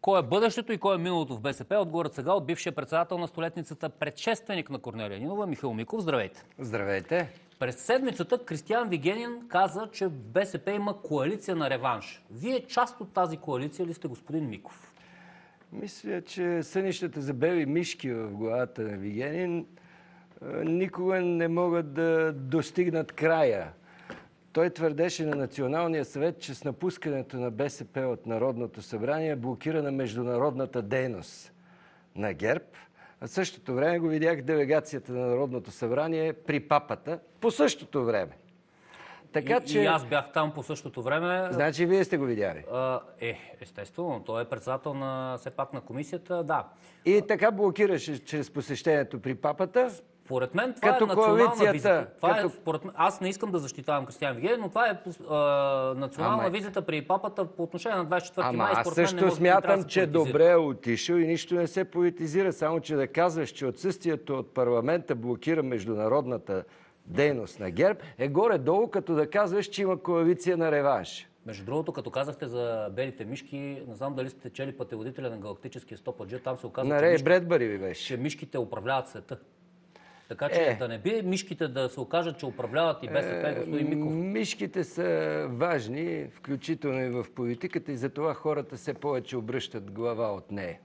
Кой е бъдещето и кой е миналото в БСП? Отговорът сега от бившия председател на столетницата, предшественик на Корнелия Нинова, Михаил Миков. Здравейте! Здравейте! През седмицата Кристиан Вигенин каза, че в БСП има коалиция на реванш. Вие част от тази коалиция ли сте, господин Миков? Мисля, че сънищата за бели мишки в главата на Вигенин никога не могат да достигнат края. Той твърдеше на Националния съвет, че с напускането на БСП от Народното събрание е блокирана международната дейност на ГЕРБ. А в същото време го видях делегацията на Народното събрание при папата по същото време. Така, че... И аз бях там по същото време. Значи вие сте го видяли? Естествено. Той е председател на все пак на комисията, да. И така блокираше чрез посещението при папата. Според мен това като е национална визита. Аз не искам да защитавам Кристиан Вигенин, но това е национална визита при папата по отношение на 24 май. Аз също смятам, че добре е отишъл и нищо не се политизира. Само, че да казваш, че отсъствието от парламента блокира международната дейност на ГЕРБ, е горе-долу, като да казваш, че има коалиция на реванш. Между другото, като казахте за белите мишки, не знам дали сте чели пътеводителя на галактическия стопаджет, там се оказва, че мишките управляват света. Така че да не би мишките да се окажат, че управляват и БСП, господин Миков. Мишките са важни, включително и в политиката, и затова хората все повече обръщат глава от нея.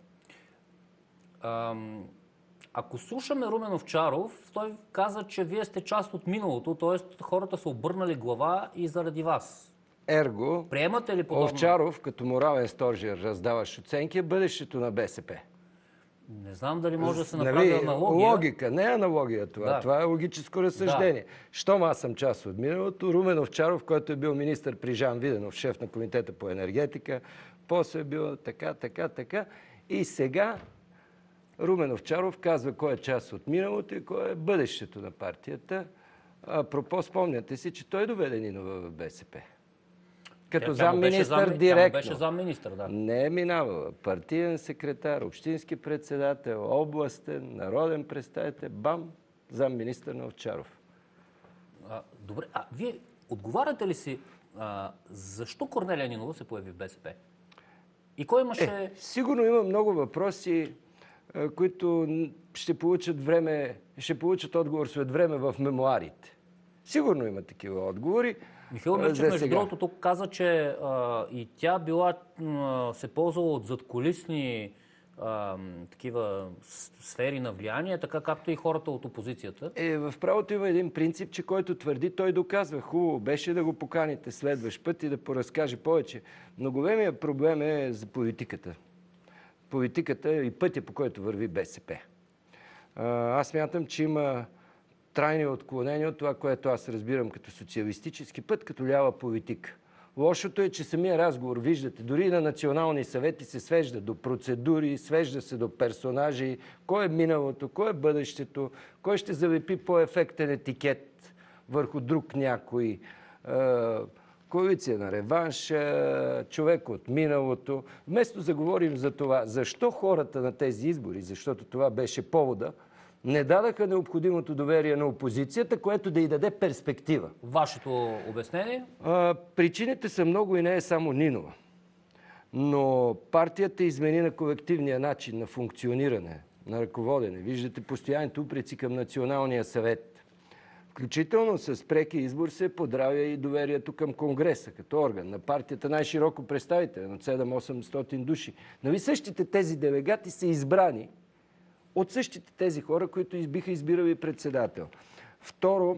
Ако слушаме Румен Овчаров, той каза, че вие сте част от миналото, т.е. хората са обърнали глава и заради вас. Ерго, приемате ли подобно? Овчаров, като морален стожер, раздаваш оценки, е бъдещето на БСП. Не знам дали може да се направи аналогия. Логика, не аналогия това. Да. Това е логическо разсъждение. Да. Щом аз съм част от миналото, Румен Овчаров, който е бил министър при Жан Виденов, шеф на комитета по енергетика, после е бил така. И сега Румен Овчаров казва кой е част от миналото и кой е бъдещето на партията. Апропо, спомняте си, че той доведе Нинова в БСП. Като замминистър директно. Беше замминистър, да. Не е минавала. Партиен секретар, общински председател, областен, народен представител, бам, замминистър на Овчаров. Добре, вие отговаряте ли си защо Корнелия Нинова се появи в БСП? И кой имаше... Сигурно има много въпроси, които ще получат отговор след време в мемуарите. Сигурно има такива отговори. Михаил Мирчев, между другото, тук каза, че и тя била се ползвала от задкулисни такива сфери на влияние, така както и хората от опозицията. В правото има един принцип, че който твърди, той доказва. Хубаво беше да го поканите следващ път и да поразкаже повече. Но големият проблем е за политиката. Политиката и пътя, по който върви БСП. Аз смятам, че има трайни отклонения от това, което аз разбирам като социалистически път, като лява политика. Лошото е, че самия разговор, виждате, дори на национални съвети се свежда до процедури, свежда се до персонажи, кой е миналото, кой е бъдещето, кой ще залепи по-ефектен етикет върху друг някой, коалиция на реванш, човек от миналото. Вместо да говорим за това, защо хората на тези избори, защото това беше повода, не дадаха необходимото доверие на опозицията, което да й даде перспектива. Вашето обяснение? Причините са много и не е само Нинова. Но партията измени на колективния начин на функциониране, на ръководене. Виждате постоянните упреци към Националния съвет. Включително с преки избор се подравя и доверието към Конгреса, като орган на партията, най-широко представителен от 700-800 души. Нали същите тези делегати са избрани от същите тези хора, които биха избирали председател. Второ,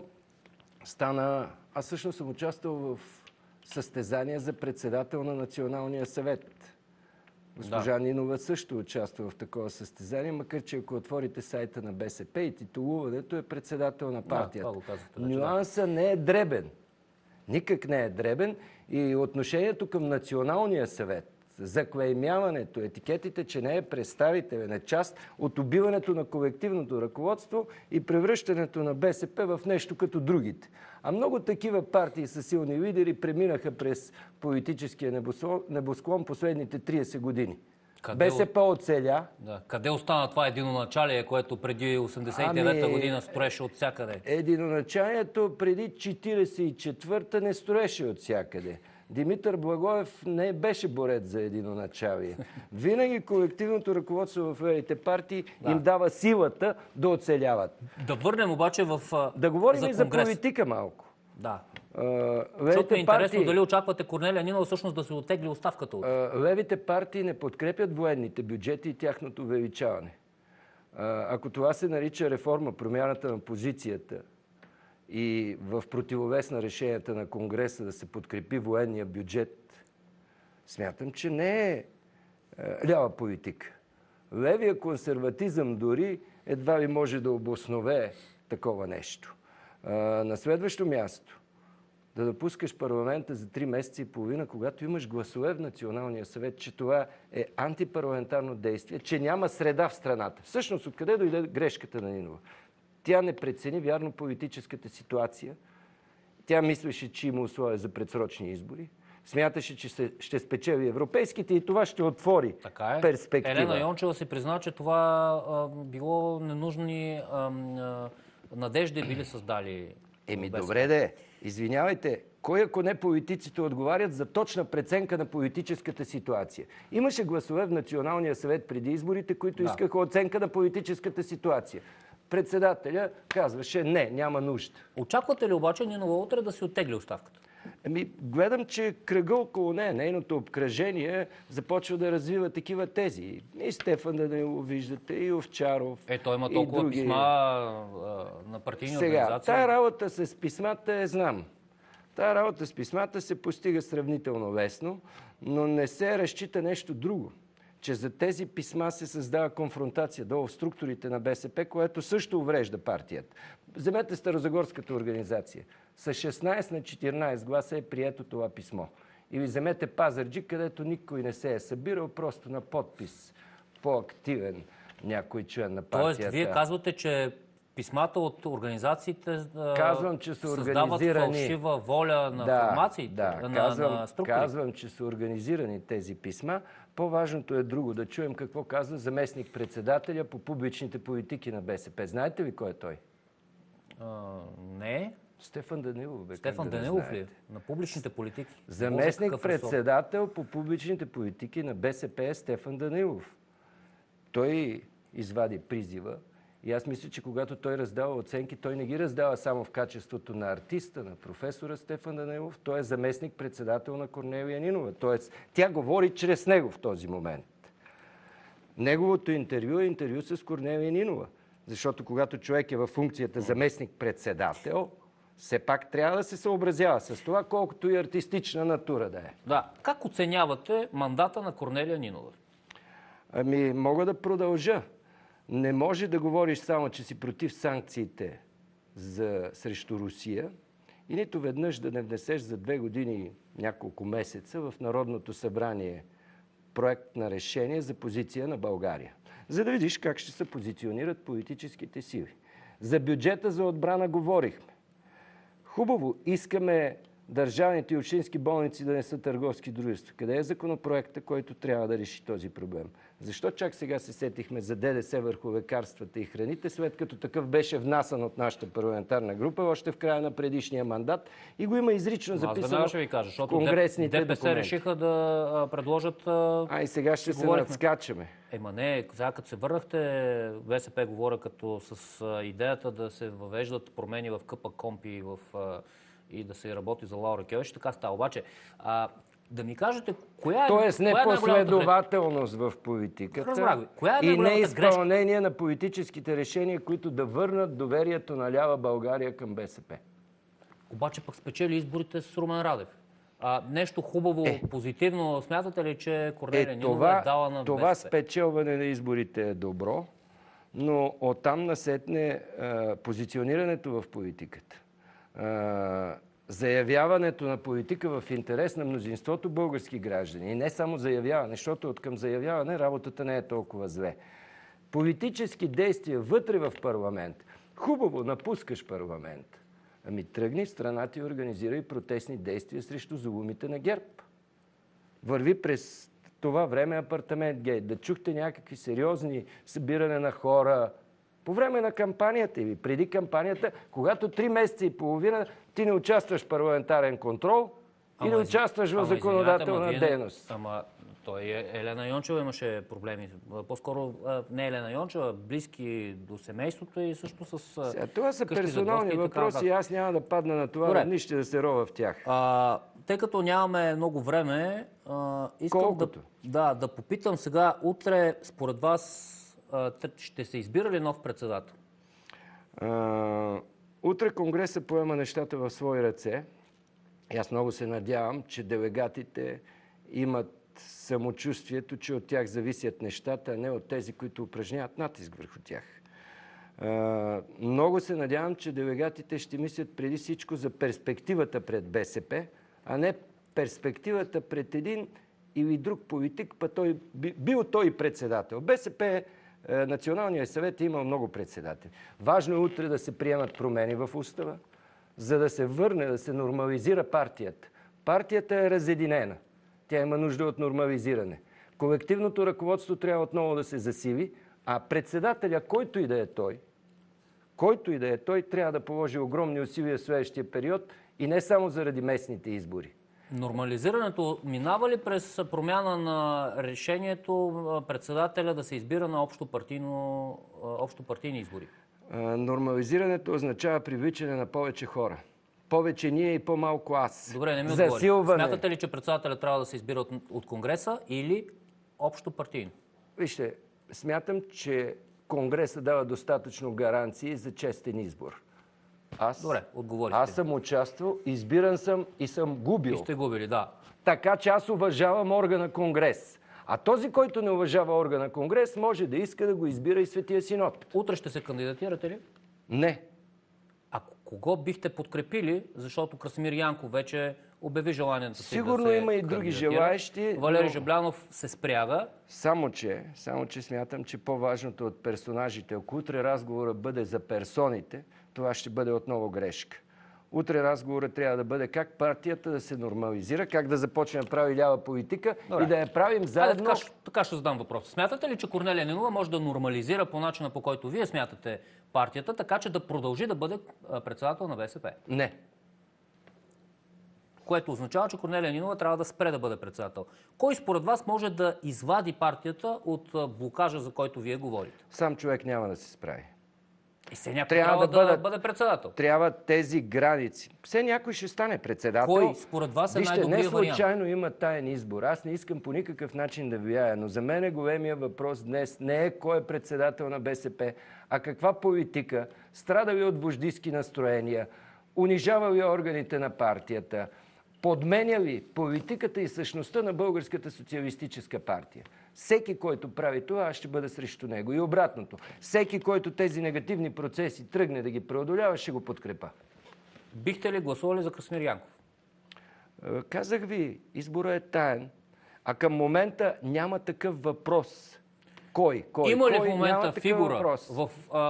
аз всъщност съм участвал в състезания за председател на Националния съвет. Госпожа Нинова също участва в такова състезание, макар че ако отворите сайта на БСП и титулуването е председател на партията. Нюансът не е дребен. Никак не е дребен и отношението към Националния съвет, заклеймяването, етикетите, че не е представителен, е част от убиването на колективното ръководство и превръщането на БСП в нещо като другите. А много такива партии с силни лидери преминаха през политическия небосклон последните 30 години. БСП оцеля. Да. Къде остана това единоначалие, което преди 89-та година строеше от всякъде? Единоначалието преди 44-та не строеше от всякъде. Димитър Благоев не беше борец за единоначалие. Винаги колективното ръководство в левите партии им дава силата да оцеляват. Да върнем обаче да говорим и за политика малко. Да. Защото е интересно дали очаквате Корнелия Нинова всъщност да се оттегли оставката от... Левите партии не подкрепят военните бюджети и тяхното увеличаване. Ако това се нарича реформа, промяната на позицията и в противовес на решенията на Конгреса да се подкрепи военния бюджет, смятам, че не е лява политика. Левия консерватизъм дори едва ли може да обоснове такова нещо. На следващо място, да допускаш парламента за 3 месеца и половина, когато имаш гласове в Националния съвет, че това е антипарламентарно действие, че няма среда в страната. Всъщност, откъде дойде грешката на Нинова? Тя не прецени вярно политическата ситуация. Тя мислеше, че има условия за предсрочни избори. Смяташе, че ще спечели европейските и това ще отвори перспектива. Елена Йончева си призна, че това било ненужни надежди били създали. Добре де. Извинявайте, кой ако не политиците отговарят за точна преценка на политическата ситуация? Имаше гласове в Националния съвет преди изборите, които искаха оценка на политическата ситуация. Председателя казваше не, няма нужда. Очаквате ли обаче Нинова утре да си оттегли оставката? Гледам, че кръга около нея, нейното обкръжение започва да развива такива тези. И Стефан Данаилов виждате, и Овчаров. Той има толкова писма на партийни организации. Тая работа с писмата знам. Тая работа с писмата се постига сравнително лесно, но не се разчита нещо друго. Че за тези писма се създава конфронтация долу в структурите на БСП, което също уврежда партията. Вземете Старозагорската организация. С 16 на 14 гласа е прието това писмо. Или вземете Пазарджик, където никой не се е събирал, просто на подпис по-активен някой член на партията. Тоест, вие казвате, че писмата от организациите създават фалшива воля на формациите, на структурите? Казвам, че са организирани тези писма. По-важното е друго. Да чуем какво казва заместник-председателя по публичните политики на БСП. Знаете ли кой е той? Не. Стефан Данаилов. Стефан Данаилов ли? На публичните политики? Заместник-председател по публичните политики на БСП е Стефан Данаилов. Той извади призива. И аз мисля, че когато той раздава оценки, той не ги раздава само в качеството на артиста, на професора Стефан Данаилов. Той е заместник-председател на Корнелия Нинова. Тоест, тя говори чрез него в този момент. Неговото интервю е интервю с Корнелия Нинова. Защото когато човек е във функцията заместник-председател, все пак трябва да се съобразява с това, колкото и артистична натура да е. Да. Как оценявате мандата на Корнелия Нинова? Мога да продължа. Не може да говориш само, че си против санкциите срещу Русия и нито веднъж да не внесеш за 2 години и няколко месеца в Народното събрание проект на решение за позиция на България. За да видиш как ще се позиционират политическите сили. За бюджета за отбрана говорихме. Хубаво, искаме държавните и общински болници да не са търговски дружества. Къде е законопроекта, който трябва да реши този проблем? Защо чак сега се сетихме за ДДС върху лекарствата и храните, след като такъв беше внасан от нашата парламентарна група още в края на предишния мандат и го има изрично записано в конгресните ДПС документи. решиха да предложат... И сега ще се надскачаме. Не, сега като се върнахте, БСП говоря като с идеята да се въвеждат промени в КПКОНПИ и да се работи за Лаура Кьовеш, така става. Обаче, да ми кажете, коя е... Тоест непоследователност в политиката и неизпълнение на политическите решения, които да върнат доверието на лява България към БСП. Обаче пък спечели изборите с Румен Радев. Нещо хубаво, позитивно, смятате ли, че Корнелия Нинова е дала на БСП? Това спечелване на изборите е добро, но оттам насетне позиционирането в политиката. Заявяването на политика в интерес на мнозинството български граждани. И не само заявяване, защото откъм заявяване работата не е толкова зле. Политически действия вътре в парламент. Хубаво, напускаш парламент. Тръгни в страната и организирай протестни действия срещу зулумите на ГЕРБ. Върви през това време апартамент гейт, да чухте някакви сериозни събиране на хора по време на кампанията или преди кампанията, когато 3 месеца и половина ти не участваш в парламентарен контрол и не участваш в законодателна дейност. Ама той Елена Йончева имаше проблеми. По-скоро не Елена Йончева, близки до семейството и също с... Това са персонални въпроси и аз няма да падна на това равнище да се рова в тях. Тъй като нямаме много време, искам да попитам сега, утре според вас ще се избира ли нов председател? Утре Конгреса поема нещата в свои ръце. И аз много се надявам, че делегатите имат самочувствието, че от тях зависят нещата, а не от тези, които упражняват натиск върху тях. Много се надявам, че делегатите ще мислят преди всичко за перспективата пред БСП, а не перспективата пред един или друг политик, па той бил той и председател. БСП, Националният съвет е имал много председатели. Важно е утре да се приемат промени в устава, за да се върне, да се нормализира партията. Партията е разединена. Тя има нужда от нормализиране. Колективното ръководство трябва отново да се засили, а председателя, който и да е той, трябва да положи огромни усилия в следващия период и не само заради местните избори. Нормализирането минава ли през промяна на решението председателя да се избира на общопартийни избори? Нормализирането означава привличане на повече хора. Повече ние и по-малко аз. Добре, не ми отговори. Смятате ли, че председателя трябва да се избира от Конгреса или общопартийно? Вижте, смятам, че Конгреса дава достатъчно гаранции за честен избор. Добре, отговорите. Аз съм участвал, избиран съм и съм губил. И сте губили, да. Така че аз уважавам органа Конгрес. А този, който не уважава органа Конгрес, може да иска да го избира и Светия Синод. Утре ще се кандидатирате ли? Не. А кого бихте подкрепили, защото Красимир Янков вече обяви желанието си Сигурно има и други желаещи. Валери Жаблянов се спряга. Само че смятам, че по-важното от персонажите, ако утре разговорът бъде за персоните, това ще бъде отново грешка. Утре разговорът трябва да бъде как партията да се нормализира, как да започне да прави лява политика. Добре. И да я правим заедно. Така ще задам въпрос. Смятате ли, че Корнелия Нинова може да нормализира по начина, по който вие смятате партията, така че да продължи да бъде председател на БСП? Не. Което означава, че Корнелия Нинова трябва да спре да бъде председател. Кой според вас може да извади партията от блокажа, за който вие говорите? Сам човек няма да се справи. И все някой трябва да бъде председател. Трябва тези граници. Все някой ще стане председател. Кой според вас е най-добрият вариант? Не случайно има таен избор. Аз не искам по никакъв начин да влияя, но за мен големия въпрос днес не е кой е председател на БСП, а каква политика, страда ли от вождистки настроения, унижава ли органите на партията, подменя ли политиката и същността на Българската социалистическа партия. Всеки, който прави това, аз ще бъда срещу него. И обратното. Всеки, който тези негативни процеси тръгне да ги преодолява, ще го подкрепа. Бихте ли гласували за Красимир Янков? Казах ви, изборът е таен, а към момента няма такъв въпрос. Кой? Има ли в момента фигура в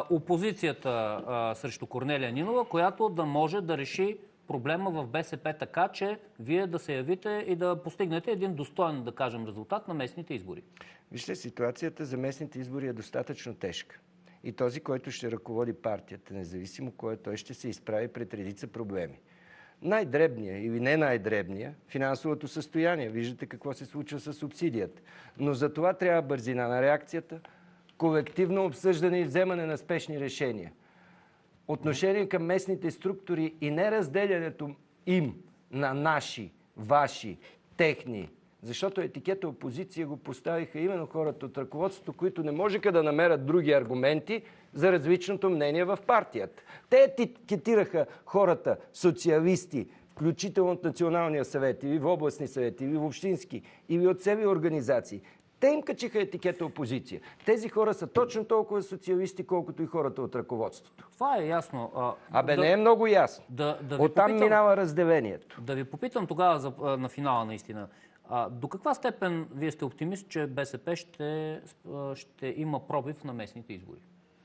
опозицията срещу Корнелия Нинова, която да може да реши проблема в БСП така, че вие да се явите и да постигнете един достоен, да кажем, резултат на местните избори? Вижте, ситуацията за местните избори е достатъчно тежка. И този, който ще ръководи партията, независимо кой е, той ще се изправи пред редица проблеми. Най-дребния или не най-дребния, финансовото състояние. Виждате какво се случва с субсидията. Но за това трябва бързина на реакцията, колективно обсъждане и вземане на спешни решения. Отношение към местните структури и неразделянето им на наши, ваши, техни. Защото етикета опозиция го поставиха именно хората от ръководството, които не можеха да намерят други аргументи за различното мнение в партията. Те етикетираха хората социалисти, включително от Националния съвет, или в областни съвети, или в общински, или от себе организации. Те им качиха етикета опозиция. Тези хора са точно толкова социалисти, колкото и хората от ръководството. Това е ясно. Не е много ясно. Оттам минава разделението. Да ви попитам тогава на финала наистина. До каква степен вие сте оптимист, че БСП ще има пробив на местните избори?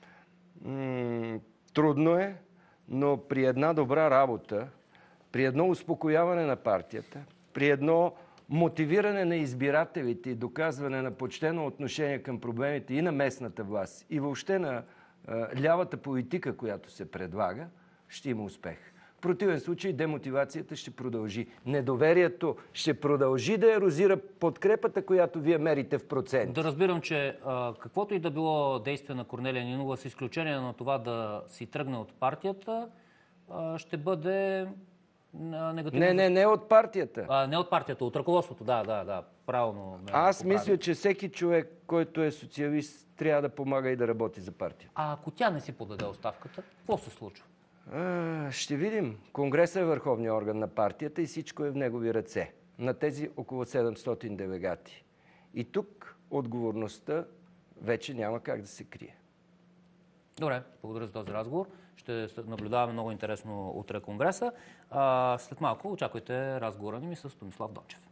Трудно е, но при една добра работа, при едно успокояване на партията, при едно мотивиране на избирателите и доказване на почтено отношение към проблемите и на местната власт, и въобще на лявата политика, която се предлага, ще има успех. В противен случай демотивацията ще продължи. Недоверието ще продължи да ерозира подкрепата, която вие мерите в процент. Да разбирам, че каквото и да било действие на Корнелия Нинова, с изключение на това да си тръгне от партията, ще бъде негативно. Не от партията. Не от партията, от ръководството, да, правилно. Аз мисля, че всеки човек, който е социалист, трябва да помага и да работи за партията. А ако тя не си подаде оставката, какво се случва? Ще видим. Конгресът е върховният орган на партията и всичко е в негови ръце. На тези около 700 делегати. И тук отговорността вече няма как да се крие. Добре, благодаря за този разговор. Ще наблюдаваме много интересно утре Конгреса. След малко очаквайте разговора ни с Томислав Дончев.